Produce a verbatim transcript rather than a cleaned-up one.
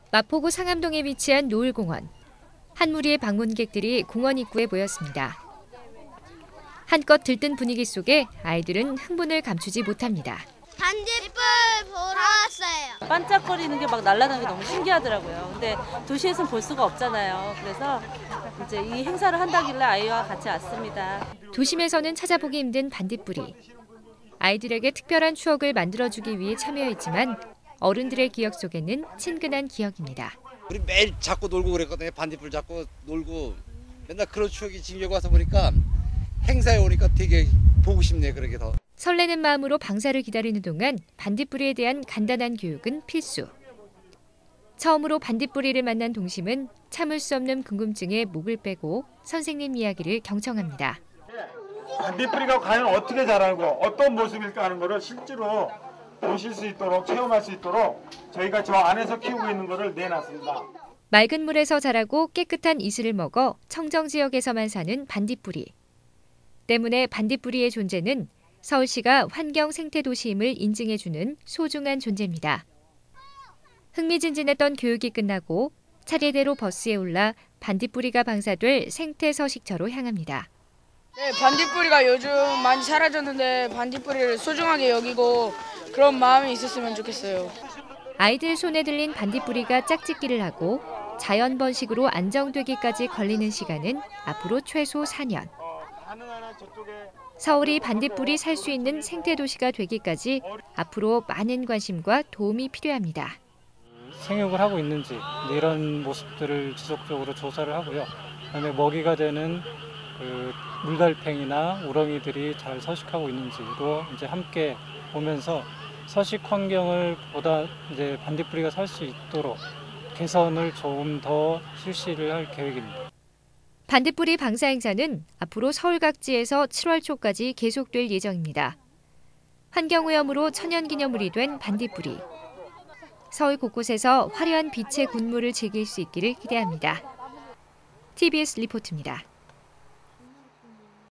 마포구 상암동에 위치한 노을공원. 한 무리의 방문객들이 공원 입구에 모였습니다. 한껏 들뜬 분위기 속에 아이들은 흥분을 감추지 못합니다. 반딧불 보러 왔어요. 반짝거리는 게 막 날아가는 게 너무 신기하더라고요. 근데 도시에서는 볼 수가 없잖아요. 그래서 이제 이 행사를 한다길래 아이와 같이 왔습니다. 도심에서는 찾아보기 힘든 반딧불이. 아이들에게 특별한 추억을 만들어주기 위해 참여했지만 어른들의 기억 속에는 친근한 기억입니다. 우리 매일 잡고 놀고 그랬거든요. 반딧불 잡고 놀고 맨날 그런 추억이 지금 여기 와서 보니까 행사에 오니까 되게 보고 싶네요. 그렇게 더. 설레는 마음으로 방사를 기다리는 동안 반딧불이에 대한 간단한 교육은 필수. 처음으로 반딧불이를 만난 동심은 참을 수 없는 궁금증에 목을 빼고 선생님 이야기를 경청합니다. 반딧불이가 과연 어떻게 자라고 어떤 모습일까 하는 것을 실제로 보실 수 있도록 체험할 수 있도록 저희가 저 안에서 키우고 있는 것을 내놨습니다. 맑은 물에서 자라고 깨끗한 이슬을 먹어 청정 지역에서만 사는 반딧불이. 때문에 반딧불이의 존재는 서울시가 환경 생태 도시임을 인증해주는 소중한 존재입니다. 흥미진진했던 교육이 끝나고 차례대로 버스에 올라 반딧불이가 방사될 생태 서식처로 향합니다. 네, 반딧불이가 요즘 많이 사라졌는데 반딧불이를 소중하게 여기고 그런 마음이 있었으면 좋겠어요. 아이들 손에 들린 반딧불이가 짝짓기를 하고 자연 번식으로 안정되기까지 걸리는 시간은 앞으로 최소 사 년. 서울이 반딧불이 살 수 있는 생태도시가 되기까지 앞으로 많은 관심과 도움이 필요합니다. 생육을 하고 있는지 이런 모습들을 지속적으로 조사를 하고요. 그다음에 먹이가 되는 그 물달팽이나 우렁이들이 잘 서식하고 있는지도 이제 함께 보면서 서식 환경을 보다 이제 반딧불이가 살 수 있도록 개선을 조금 더 실시를 할 계획입니다. 반딧불이 방사 행사는 앞으로 서울 각지에서 칠월 초까지 계속될 예정입니다. 환경오염으로 천연기념물이 된 반딧불이. 서울 곳곳에서 화려한 빛의 군무를 즐길 수 있기를 기대합니다. 티비에스 리포트입니다.